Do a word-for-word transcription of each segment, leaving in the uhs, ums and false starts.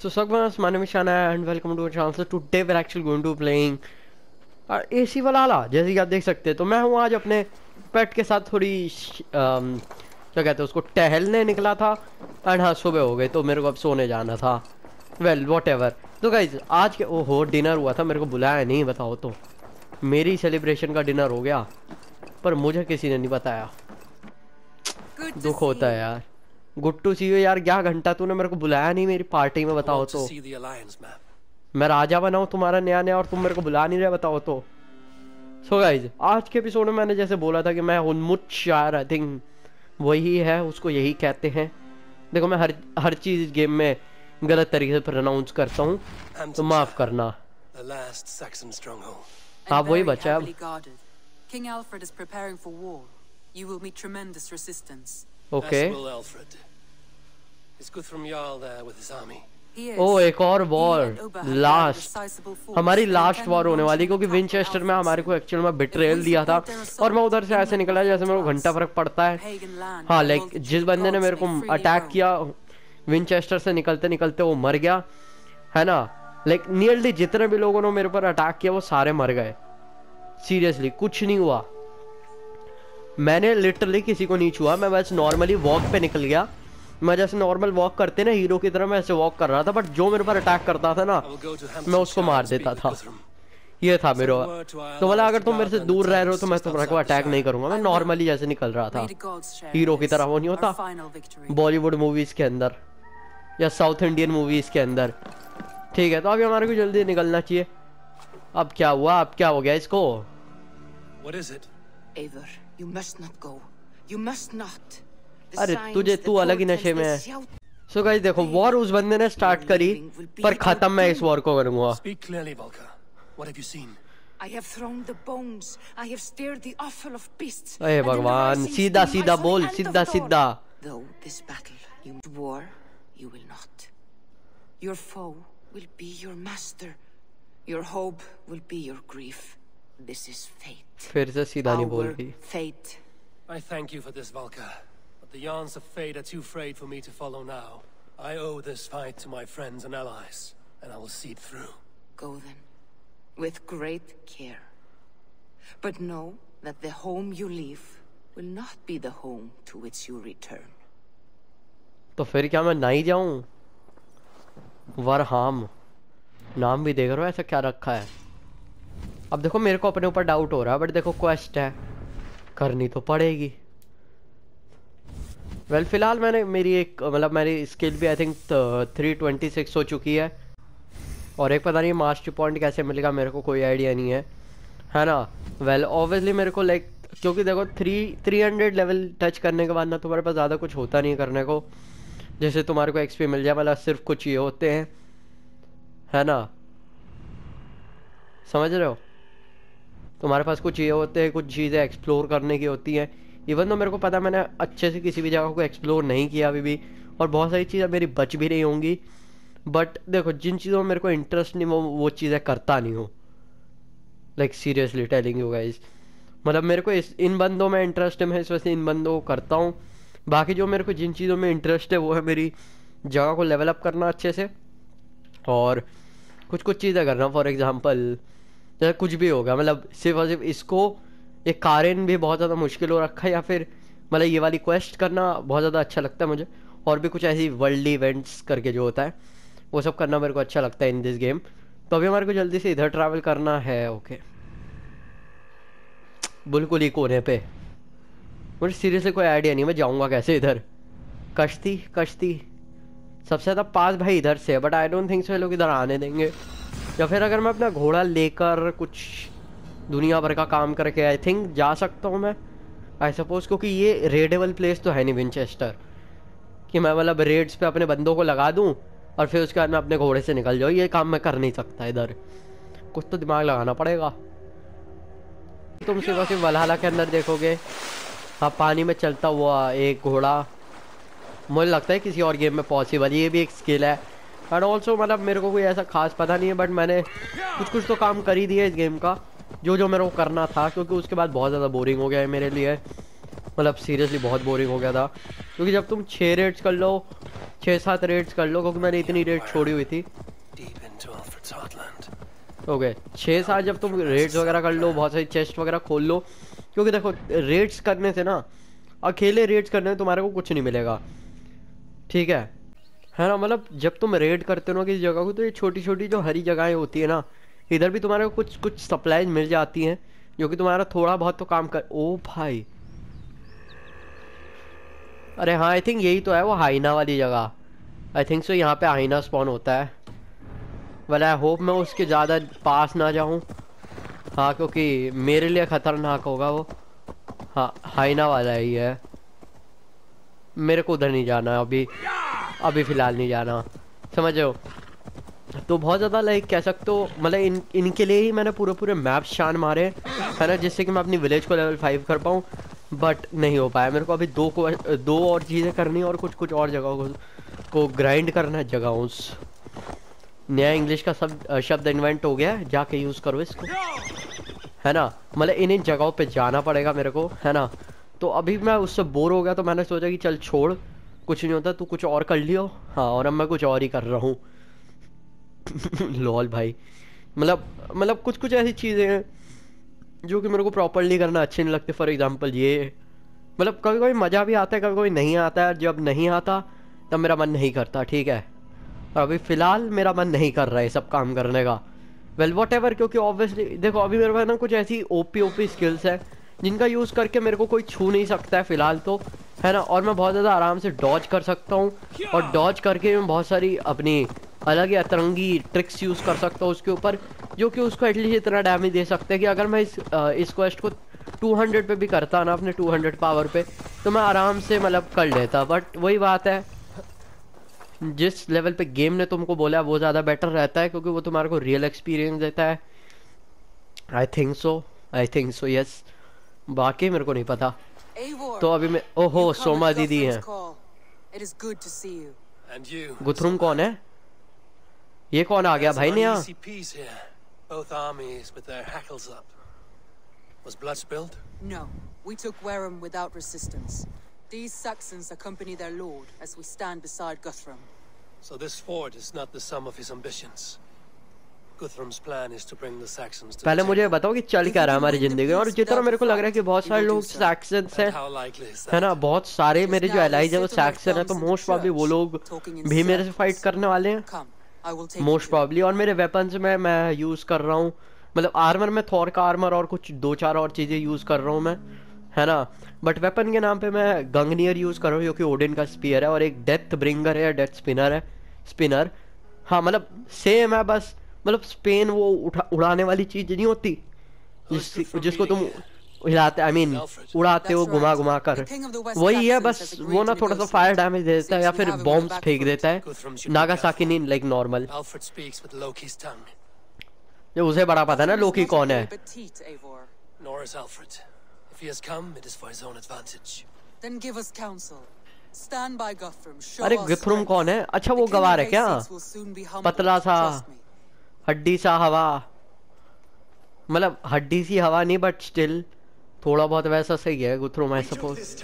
So Sagmas, my name is Shana and welcome to our channel. So today we're actually going to playing AC वाला जैसे कि आप देख सकते हैं। तो मैं हूँ आज अपने पेट के साथ थोड़ी um, क्या कहते हैं उसको टहलने निकला था एंड हाँ सुबह हो गई तो मेरे को अब सोने जाना था। Well whatever. तो गाइज आज के ओहो डिनर हुआ था, मेरे को बुलाया नहीं, बताओ तो। मेरी सेलिब्रेशन का डिनर हो गया पर मुझे किसी ने नहीं बताया, दुख होता है यार। गुड टू सी यू यार, क्या घंटा तूने मेरे को बुलाया नहीं मेरी पार्टी में, बताओ तो। मैं राजा बना हूँ तुम्हारा नया नया और तुम मेरे को बुला नहीं रहे, बताओ तो। सो गाइज आज के एपिसोड में मैंने जैसे बोला था कि मैं उन्मुट शायर, आई थिंक वही है, उसको यही कहते हैं। देखो मैं हर हर चीज गेम में गलत तरीके से प्रोनाउंस करता हूँ तो माफ करना। हाँ वही बचा अब। King Alfred is preparing for war. You will meet tremendous resistance. Okay. Is Guthrum Jarl there with his army? Oh एक और वॉर, लास्ट हमारी लास्ट वॉर होने वाली, क्योंकि विंचेस्टर में हमारे को एक्चुअल में बिट्रेयल दिया था और मैं उधर से ऐसे निकला जैसे मेरे को घंटा फर्क पड़ता है। हाँ लाइक जिस बंदे ने मेरे को अटैक किया विंचेस्टर से निकलते निकलते वो मर गया है ना। लाइक नियरली जितने भी लोगों ने मेरे पर अटैक किया वो सारे मर गए। सीरियसली कुछ नहीं हुआ, मैंने लिटरली किसी को नहीं छुआ। मैं बस नॉर्मली वॉक पे निकल गया, मैं जैसे नॉर्मल वॉक करते ना हीरो की तरह मैं ऐसे वॉक कर रहा था, बट जो मेरे पर अटैक करता था ना मैं उसको मार देता था। ये था मेरा। तो बोला अगर तुम मेरे से दूर रह रहे हो तो मैं तुम्हारे को अटैक नहीं करूंगा। मैं नॉर्मली जैसे निकल रहा था हीरो की तरह, वो नहीं होता बॉलीवुड मूवीज के अंदर या साउथ इंडियन मूवीज के अंदर। ठीक है तो अभी हमारे को जल्दी निकलना चाहिए। अब क्या हुआ, अब क्या हो गया इसको? What is it? Eivor, you must not go. You must not. अरे तुझे तू अलग ही नशे में है। सो गाइस देखो वॉर उस बंदे ने स्टार्ट करी पर खत्म मैं इस वॉर को करूंगा। Speak clearly, Valka. What have you seen? I have thrown the bones. I have stirred the offal of beasts. अरे भगवान सीधा सीधा बोल, सीधा सीधा। Though this battle you war, you will not. Your foe will be your master. Your hope will be your grief. This is fate. फिर से सीधा नहीं बोल रही। Fate. I thank you for this, Valka. But the yarns of fate are too frayed for me to follow now. I owe this fight to my friends and allies, and I will see it through. Go then, with great care. But know that the home you leave will not be the home to which you return. तो फिर क्या मैं नहीं जाऊं? वरहाम नाम भी देख रहे हो ऐसा क्या रखा है। अब देखो मेरे को अपने ऊपर डाउट हो रहा है, बट देखो क्वेस्ट है करनी तो पड़ेगी। वेल well, फिलहाल मैंने मेरी एक मतलब मेरी स्किल भी I think three twenty six हो चुकी है और एक पता नहीं मास्टर पॉइंट कैसे मिलेगा मेरे को कोई आइडिया नहीं है, है ना। वेल ऑब्वियसली मेरे को लाइक क्योंकि देखो three three hundred level touch करने के बाद ना तुम्हारे पास ज़्यादा कुछ होता नहीं करने को। जैसे तुम्हारे को एक्सपी मिल जाए मतलब सिर्फ कुछ ये होते हैं, है ना, समझ रहे हो। तुम्हारे पास कुछ ये होते हैं, कुछ चीज़ें एक्सप्लोर करने की होती हैं। इवन तो मेरे को पता मैंने अच्छे से किसी भी जगह को एक्सप्लोर नहीं किया अभी भी और बहुत सारी चीज़ें मेरी बच भी नहीं होंगी। बट देखो जिन चीज़ों में मेरे को इंटरेस्ट नहीं वो वो चीज़ें करता नहीं हूँ। Like seriously telling you guys, मतलब मेरे को इस इन बंदों में इंटरेस्ट है, मैं इस वजह से इन बंदों को करता हूँ। बाकी जो मेरे को जिन चीज़ों में इंटरेस्ट है वो है मेरी जगह को लेवल अप करना अच्छे से और कुछ कुछ चीज़ें करना। फॉर एग्जांपल जैसे कुछ भी होगा, मतलब सिर्फ और सिर्फ इसको एक कारेन भी बहुत ज़्यादा मुश्किल हो रखा है, या फिर मतलब ये वाली क्वेस्ट करना बहुत ज़्यादा अच्छा लगता है मुझे। और भी कुछ ऐसी वर्ल्ड इवेंट्स करके जो होता है वो सब करना मेरे को अच्छा लगता है इन दिस गेम। तो अभी हमारे को जल्दी से इधर ट्रैवल करना है। ओके बिल्कुल ही कोने पे, मुझे सीरियसली कोई आइडिया नहीं मैं जाऊँगा कैसे इधर। कश्ती कश्ती सबसे ज़्यादा पास भाई इधर से है, but I don't think so ये लोग इधर आने देंगे। या फिर अगर मैं अपना घोड़ा लेकर कुछ दुनिया भर का काम करके आई थिंक जा सकता हूँ मैं, आई सपोज, क्योंकि ये रेडेबल प्लेस तो है नहीं विंचेस्टर कि मैं मतलब रेड्स पे अपने बंदों को लगा दूँ और फिर उसके बाद मैं अपने घोड़े से निकल जाऊँ। ये काम मैं कर नहीं सकता इधर, कुछ तो दिमाग लगाना पड़ेगा। तुम सिर्फ सिर्फ वलहला के अंदर देखोगे हाँ पानी में चलता हुआ एक घोड़ा, मुझे लगता है किसी और गेम में पॉसिबल, ये भी एक स्किल है। एंड ऑल्सो मतलब मेरे को कोई ऐसा खास पता नहीं है, बट मैंने कुछ कुछ तो काम कर ही दिया इस गेम का जो जो मेरे को करना था, क्योंकि उसके बाद बहुत ज़्यादा बोरिंग हो गया है मेरे लिए। मतलब सीरियसली बहुत बोरिंग हो गया था, क्योंकि जब तुम छः रेड्स कर लो, छः सात रेड्स कर लो, क्योंकि मैंने इतनी रेड छोड़ी हुई थी। ओके छः सात जब तुम रेड्स वगैरह कर लो, बहुत सारी चेस्ट वगैरह खोल लो, क्योंकि देखो रेड्स करने से ना, अकेले रेड्स करने से तुम्हारे को कुछ नहीं मिलेगा, ठीक है है ना। मतलब जब तुम रेड करते हो ना किसी जगह को, तो ये छोटी छोटी जो हरी जगहें होती है ना, इधर भी तुम्हारे को कुछ कुछ सप्लाईज मिल जाती हैं, जो कि तुम्हारा थोड़ा बहुत तो काम कर। ओ भाई, अरे हाँ आई थिंक यही तो है वो हाइना वाली जगह। आई थिंक सो यहाँ पे हाइना स्पॉन होता है, बट आई होप मैं उसके ज़्यादा पास ना जाऊँ। हाँ क्योंकि मेरे लिए ख़तरनाक होगा वो। हाँ हाइना वाला ही है, मेरे को उधर नहीं जाना अभी, अभी फ़िलहाल नहीं जाना, समझ रहे हो। तो बहुत ज़्यादा लाइक कह सकते हो, मतलब इन इनके लिए ही मैंने पूरे पूरे मैप शान मारे है ना, जिससे कि मैं अपनी विलेज को लेवल फाइव कर पाऊँ, बट नहीं हो पाया। मेरे को अभी दो को दो और चीज़ें करनी है और कुछ कुछ और जगहों को, को ग्राइंड करना है जगहों। नया इंग्लिश का सब शब्द इन्वेंट हो गया है, जाके यूज़ करो इसको, है ना। मतलब इन इन जगहों पे जाना पड़ेगा मेरे को, है ना। तो अभी मैं उससे बोर हो गया, तो मैंने सोचा कि चल छोड़, कुछ नहीं होता, तू कुछ और कर लियो। हाँ और अब मैं कुछ और ही कर रहा हूँ। लॉल भाई, मतलब मतलब कुछ कुछ ऐसी चीज़ें हैं जो कि मेरे को प्रॉपरली करना अच्छे नहीं लगते। फॉर एग्जांपल ये, मतलब कभी कभी मज़ा भी आता है, कभी कभी नहीं आता है। जब नहीं आता तब मेरा मन नहीं करता, ठीक है। और अभी फ़िलहाल मेरा मन नहीं कर रहा है सब काम करने का। वेल वॉट एवर, क्योंकि ऑब्वियसली देखो अभी मेरे पास ना कुछ ऐसी ओपी ओपी स्किल्स है जिनका यूज़ करके मेरे को कोई छू नहीं सकता है फ़िलहाल तो, है ना। और मैं बहुत ज़्यादा आराम से डॉज कर सकता हूँ, और डॉज करके मैं बहुत सारी अपनी अलग ही अतरंगी ट्रिक्स यूज़ कर सकता हूँ उसके ऊपर, जो कि उसको एटलीस्ट इतना डैमेज दे सकते हैं कि अगर मैं इस इस क्वेस्ट को टू हंड्रेड पे भी करता ना, अपने टू हंड्रेड पावर पे, तो मैं आराम से मतलब कर लेता। बट वही बात है, जिस लेवल पे गेम ने तुमको बोला वो ज़्यादा बेटर रहता है, क्योंकि वो तुम्हारे को रियल एक्सपीरियंस देता है। I think so, I think so yes, बाकी मेरे को नहीं पता। तो अभी मैं, ओहो सोमा दीदी हैं। गुथरुम कौन है? ये कौन आ गया भाई नया? Was blood spilled? No, we took Wareham without resistance. These Saxons accompany their lord as we stand beside Guthrum. So this fort is not the sum of his ambitions. Guthrum's plan is to bring the Saxons to पहले मुझे बताओ कि चल क्या रहा है हमारी जिंदगी में। और जितना मेरे को लग रहा है कि बहुत सारे लोग सैक्सन्स हैं, है ना, बहुत सारे मेरे जो एलाइज है वो सैक्सन है, तो मोस्ट प्रॉब्ली वो लोग भी मेरे से फाइट करने वाले हैं मोस्ट प्रॉब्ली। और मेरे वेपन्स में मैं यूज़ कर रहा हूँ, मतलब आर्मर में थॉर का आर्मर और कुछ दो चार और चीज़ें यूज़ कर रहा हूँ मैं, है ना। बट वेपन के नाम पे मैं गंगनियर यूज़ कर रहा हूँ, जो कि ओडिन का स्पीयर है, और एक डेथ ब्रिंगर है, डेथ स्पिनर है, स्पिनर। हाँ मतलब सेम है, बस मतलब स्पेन वो उठा उड़ाने वाली चीज़ नहीं होती जिस, जिसको तुम हिलाते, आई मीन उड़ाते हो घुमा घुमा कर, वही है। बस वो ना थोड़ा सा फायर डैमेज दे देता है या फिर बॉम्ब्स फेंक देता है, नागासाकी नहीं, लाइक नॉर्मल। जो उसे बड़ा पता है ना लोकी कौन है। अरे गुथरुम कौन है? अच्छा वो गवार है क्या? पतला सा हड्डी सा हवा, मतलब हड्डी सी हवा नहीं, बट स्टिल थोड़ा बहुत वैसा सही है गुथरुम, आई सपोज।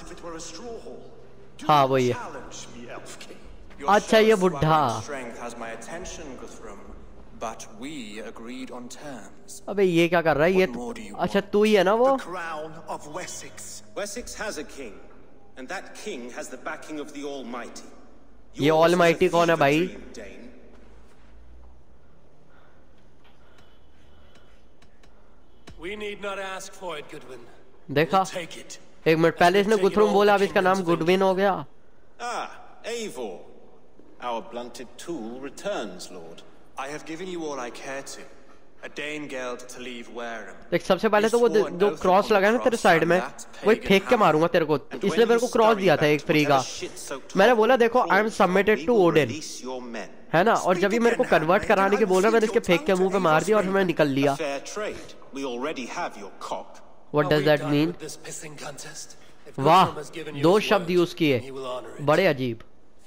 हाँ वही है। अच्छा ये बुढ़ा, But we agreed on terms. अबे ये क्या कर रहा है ये? अच्छा तू ही है ना वो? The crown of Wessex. Wessex has a king, and that king has the backing of the Almighty. ये Almighty कौन है भाई? We need not ask for it, Goodwin. देखा? एक मिनट पहले इसने गुथरुम बोला, अब इसका नाम गुडविन हो गया। Ah, Eivor. Our blunted tool returns, Lord. I have given you all I care to. A Danegeld to leave Wareham. देख सबसे पहले तो वो जो क्रॉस लगा है ना तेरे साइड में, वही फेंक के मारूंगा तेरे को, इसलिए मेरे को क्रॉस दिया था एक फ्री का। मैंने बोला देखो I am submitted to Odin, है ना, और जब भी मेरे को कन्वर्ट कराने के बोल रहा मैंने इसके फेंक के मुंह पे मार दिया और फिर मैं निकल लिया। What does that mean? वाह, दो शब्द यूज किए, बड़े अजीब।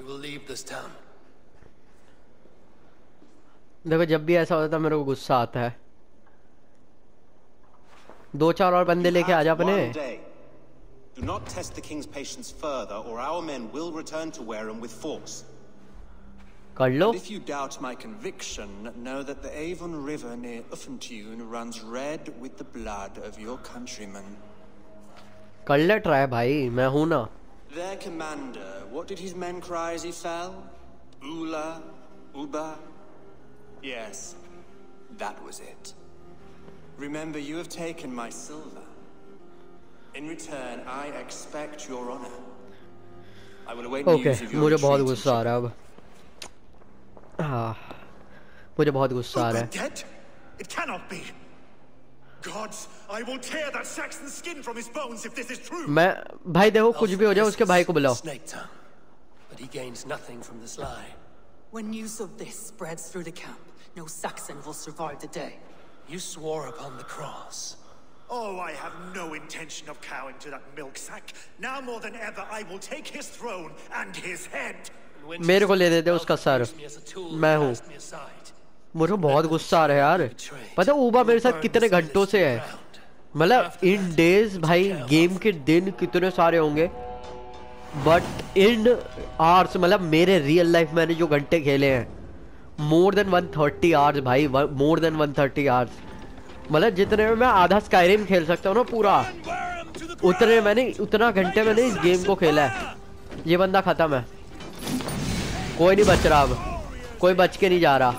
देखो जब भी ऐसा होता है मेरे को गुस्सा आता है। दो चार और बंदे लेके आ जा अपने। Do not test the king's patience further, or our men will return to Wareham with force. कर लो। And if you doubt my conviction, know that the Avon River near Uffentune runs red with the blood of your countrymen. कर ले try भाई, मैं हूं ना। Their commander, what did his men cry as he fell? Ula, Uba? Yes, that was it. Remember, you have taken my silver. In return, I expect your honor. I will await news of your मुझे बहुत गुस्सा आ रहा है अब। हाँ, मुझे बहुत गुस्सा आ रहा है। Dead? It cannot be. Gods, I will tear that Saxon skin from his bones if this is true. मैं भाई देखो कुछ भी हो जाए उसके भाई को बुलाओ। Snake tongue, but he gains nothing from this lie. When news of this spreads through the camp, no Saxon will survive the day. You swore upon the cross. Oh, I have no intention of cowing to that milk sack. Now more than ever, I will take his throne and his head. मेरे को ले देते उसका sir, मैं हूँ। मुझे बहुत गुस्सा आ रहा है यार। पता है ऊबा मेरे साथ कितने घंटों से है, मतलब इन डेज भाई गेम के दिन कितने सारे होंगे, बट इन आवर्स मतलब मेरे रियल लाइफ मैंने जो घंटे खेले हैं more than one thirty hours भाई, more than one thirty hours. मतलब जितने में मैं आधा स्काईरिम खेल सकता हूँ ना पूरा, उतने मैंने उतना घंटे मैंने इस गेम को खेला है। ये बंदा खत्म है, कोई नहीं बच रहा अब, कोई बच के नहीं जा रहा,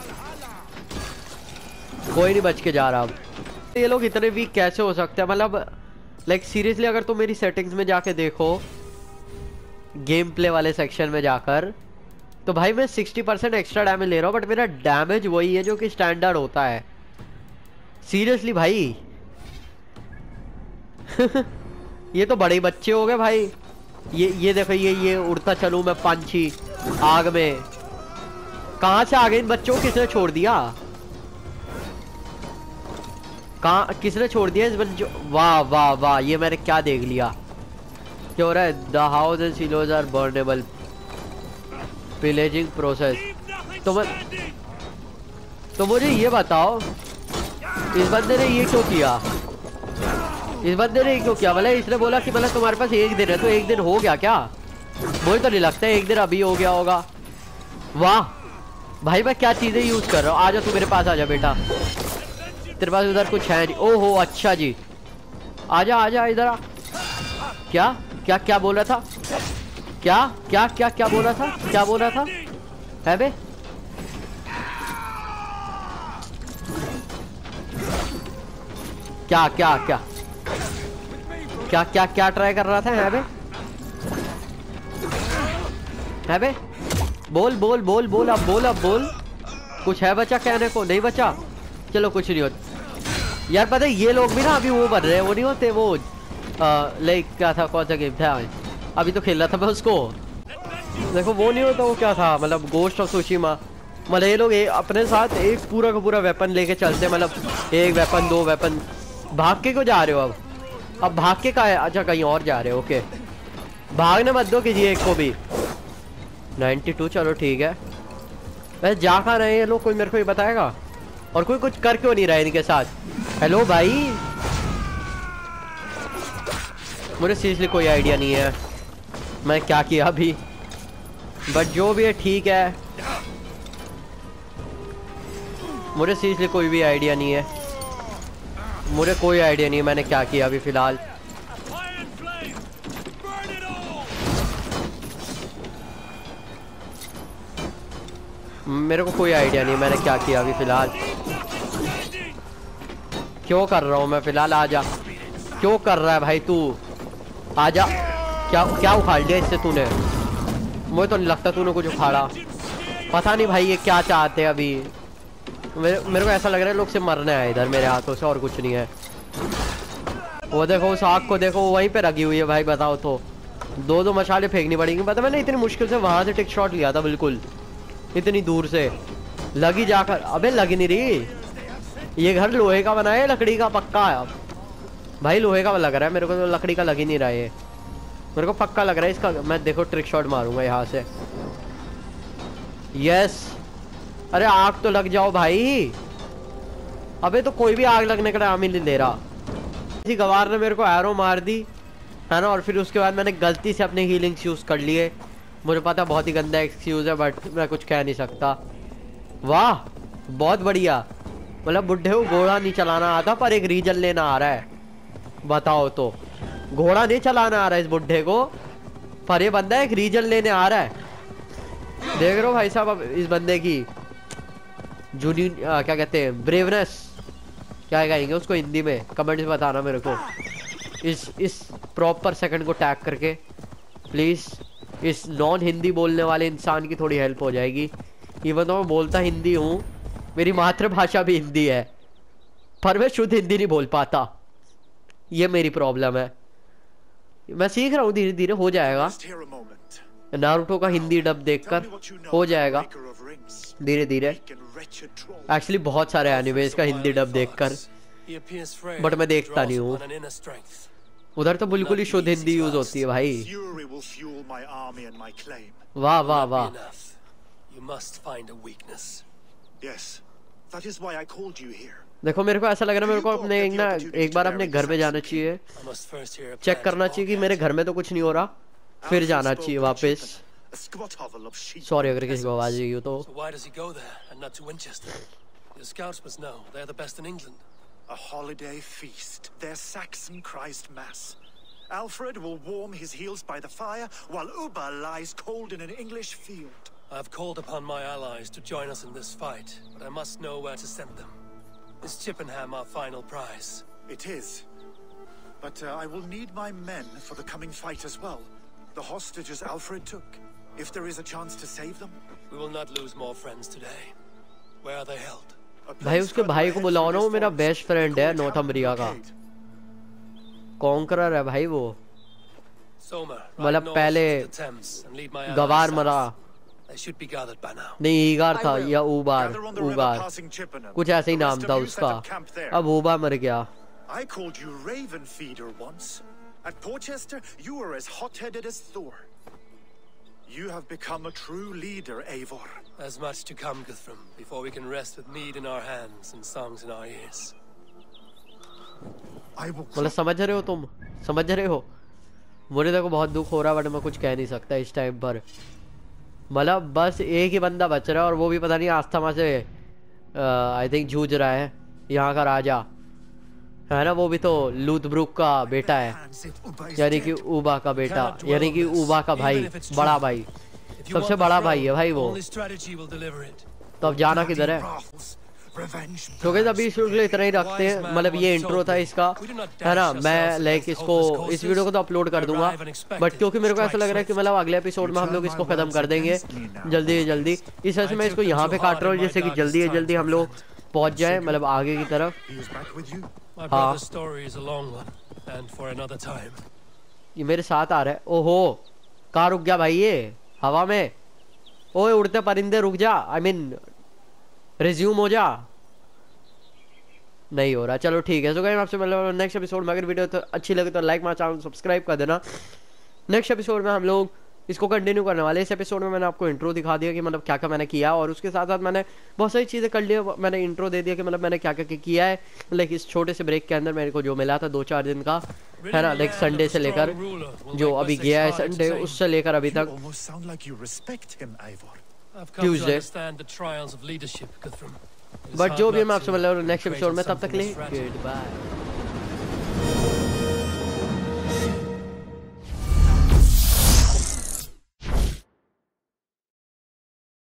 कोई नहीं बच के जा रहा अब। ये लोग इतने वीक कैसे हो सकते हैं? मतलब लाइक सीरियसली अगर तुम मेरी सेटिंग्स में जाके देखो, गेम प्ले वाले सेक्शन में जाकर, तो भाई मैं सिक्सटी परसेंट एक्स्ट्रा डैमेज ले रहा हूँ, बट मेरा डैमेज वही है जो कि स्टैंडर्ड होता है। सीरियसली भाई ये तो बड़े बच्चे हो गए भाई। ये ये देखो, ये ये उड़ता चलूं मैं पंछी आग में, कहां से आ गए इन बच्चों को? किसने छोड़ दिया? कहां किसने छोड़ दिया इस बच्चों? वाह वाह वाह, ये मैंने क्या देख लिया? क्या हो रहा है? The house and silos are burnable, pillaging process. तो मैं तो मुझे ये बताओ, इस बंदे ने ये क्यों किया? इस बंदे ने क्यों किया? मतलब इसने बोला कि मतलब तुम्हारे पास एक दिन है, तो एक दिन हो गया क्या? मुझे तो नहीं लगता एक दिन अभी हो गया होगा। वाह भाई, मैं क्या चीजें यूज कर रहा हूँ। आजा तू मेरे पास, आजा बेटा, तेरे पास उधर कुछ है नहीं। ओहो अच्छा जी, आजा आजा इधर आ। क्या क्या क्या बोल रहा था? क्या क्या क्या क्या बोल रहा था? क्या बोल रहा था? है बे क्या क्या क्या क्या क्या क्या ट्राई कर रहा था? है बे है बे बोल बोल बोल बोल, अब बोल, अब बोल। कुछ है बचा कहने को? नहीं बचा, चलो कुछ नहीं होता यार। पता है ये लोग भी ना अभी वो बन रहे हैं, वो नहीं होते वो लाइक क्या था, कौन सा गेम था अभी तो खेल रहा था मैं उसको, देखो वो नहीं होता, वो क्या था मतलब गोस्ट ऑफ सुशिमा। मतलब ये लोग अपने साथ एक पूरा का पूरा वेपन लेके चलते, मतलब एक वेपन दो वेपन। भाग के क्यों जा रहे हो अब? अब भाग के का है? अच्छा कहीं और जा रहे हो, ओके। भागने मत दो किसी एक को भी। नाइन्टी टू चलो ठीक है। वैसे जा कहाँ रहे हैं ये लोग, कोई मेरे को ही बताएगा? और कोई कुछ कर क्यों नहीं रहा है इनके साथ? हेलो भाई, मुझे सीरियसली कोई आइडिया नहीं है मैं क्या किया अभी, बट जो भी है ठीक है। मुझे सीरियसली कोई भी आइडिया नहीं है, मुझे कोई आइडिया नहीं है मैंने क्या किया अभी फिलहाल। मेरे को कोई आइडिया नहीं मैंने क्या किया अभी फिलहाल। क्यों कर रहा हूँ मैं फिलहाल? आजा, क्यों कर रहा है भाई तू? आजा। क्या क्या उखाड़ लिया इससे तूने? मुझे तो नहीं लगता तूने कुछ उखाड़ा। पता नहीं भाई ये क्या चाहते हैं अभी। मेरे मेरे को ऐसा लग रहा है लोग से मरने आए इधर मेरे हाथों से, और कुछ नहीं है। वो देखो उस आग को देखो, वहीं पे रखी हुई है भाई। बताओ तो, दो दो मशाले फेंकनी पड़ेंगी। पता मैंने इतनी मुश्किल से वहां से टिक शॉट लिया था, बिल्कुल इतनी दूर से लगी जाकर। अबे लग नहीं रही। ये घर लोहे का बना है, लकड़ी का पक्का है भाई? लोहे का लग रहा है मेरे को, तो लकड़ी का लग ही नहीं रहा है। मेरे को पक्का लग रहा है इसका। मैं देखो ट्रिक शॉट मारूंगा यहाँ से। यस, अरे आग तो लग जाओ भाई। अबे तो कोई भी आग लगने का नाम ही नहीं ले रहा। किसी गवार ने मेरे को एरो मार दी, है ना। और फिर उसके बाद मैंने गलती से अपने हीलिंग्स यूज़ कर लिए। मुझे पता बहुत ही गंदा एक्सक्यूज़ है बट मैं कुछ कह नहीं सकता। वाह बहुत बढ़िया, मतलब बुढ़े को घोड़ा नहीं चलाना आता पर एक रीजन लेना आ रहा है। बताओ तो, घोड़ा नहीं चलाना आ रहा है इस बुढ़े को, पर ये बंदा एक रीजन लेने आ रहा है। देख रहे हो भाई साहब अब इस बंदे की जूनी क्या कहते हैं, ब्रेवनेस क्या कहेंगे उसको हिंदी में, कमेंट्स में बताना मेरे को। इस इस प्रॉपर सेकंड को टैग करके प्लीज़। इस नॉन हिंदी बोलने वाले इंसान की थोड़ी हेल्प हो जाएगी। इवन तो मैं बोलता हिंदी हूँ, मेरी मातृभाषा भी हिंदी है, पर मैं शुद्ध हिंदी नहीं बोल पाता। ये मेरी प्रॉब्लम है। मैं सीख रहा हूँ धीरे धीरे, हो जाएगा। नारुतो का हिंदी डब देखकर हो जाएगा धीरे धीरे। एक्चुअली बहुत सारे एनिमेज का हिंदी डब देखकर, बट मैं देखता नहीं हूँ। उधर तो बिल्कुल ही शुद्ध हिंदी यूज होती है भाई। वाह वाह वाह। देखो मेरे को ऐसा लग रहा है मेरे को अपने एक ना एक बार अपने घर पे जाना चाहिए, चेक करना चाहिए कि मेरे घर में तो कुछ नहीं हो रहा, फिर जाना चाहिए वापस। सॉरी अगर किसी को आवाज आई हो तो। A holiday feast, their Saxon Christ Mass. Alfred will warm his heels by the fire, while Uba lies cold in an English field. I've called upon my allies to join us in this fight, but I must know where to send them. Is Chippenham our final prize? It is. But uh, I will need my men for the coming fight as well. The hostages Alfred took. If there is a chance to save them. We will not lose more friends today. Where are they held? भाई उसके भाई को बुलाओ ना, वो मेरा best friend है नॉर्थम्बरिया का, कॉन्करर है भाई वो। मतलब पहले गवार मरा नहीं, ईगार था या ऊबार, ऊगार कुछ ऐसे ही नाम था उसका। अब ऊबा मर गया। I called you Raven Feeder once. At Porchester, you were as hot-headed as Thor. You have become a true leader, Eivor. There's much to come, Guthrum, before we can rest with mead in our hands and songs in our ears. I will. मतलब समझ रहे हो तुम, समझ रहे हो। मुझे देखो बहुत दुख हो रहा है बट मैं कुछ कह नहीं सकता इस टाइम पर। मतलब बस एक ही बंदा बच रहा है और वो भी पता नहीं आस्थमा से आई थिंक जूझ रहा है, यहाँ का राजा है ना। वो भी तो लूथब्रुक का बेटा है, यानी कि ऊबा का बेटा, यानी कि ऊबा का भाई, बड़ा भाई, सबसे बड़ा भाई है भाई वो। तो अब जाना किधर है? तो गाइस अभी इस वीडियो के लिए इतना ही रखते हैं। मतलब ये इंट्रो था इसका, है ना। मैं लाइक इसको इस वीडियो को तो अपलोड कर दूंगा, बट क्योंकि मेरे को ऐसा लग रहा है कि मतलब अगले एपिसोड में हम लोग इसको खत्म कर देंगे जल्दी जल्दी। इस वजह से मैं इसको यहाँ पे काट रहा हूँ, जैसे कि जल्दी जल्दी हम लोग पहुँच जाए मतलब आगे की तरफ। हाँ ये मेरे साथ आ रहा है। ओहो कहाँ रुक गया भाई ये, हवा में। ओए उड़ते परिंदे रुक जा, आई मीन रिज्यूम हो जा। नहीं हो रहा, चलो ठीक है। सो गाइस आपसे मतलब नेक्स्ट एपिसोड में। अगर वीडियो तो अच्छी लगे तो लाइक मार, चैनल सब्सक्राइब कर देना। नेक्स्ट एपिसोड में हम लोग इसको कंटिन्यू करने वाले। इस एपिसोड में मैंने आपको इंट्रो दिखा दिया कि मतलब क्या क्या मैंने किया, और उसके साथ साथ मैंने बहुत सारी चीज़ें कर ली। मैंने इंट्रो दे दिया कि मतलब मैंने क्या क्या किया है। लाइक इस छोटे से ब्रेक के अंदर मेरे को जो मिला था दो चार दिन का, है ना। लाइक संडे से लेकर जो अभी गया है संडे, उससे लेकर अभी तक ट्यूसडे। बट जो भी मैं आपसे मतलब नेक्स्ट एपिसोड में, तब तक ले गुड बाय।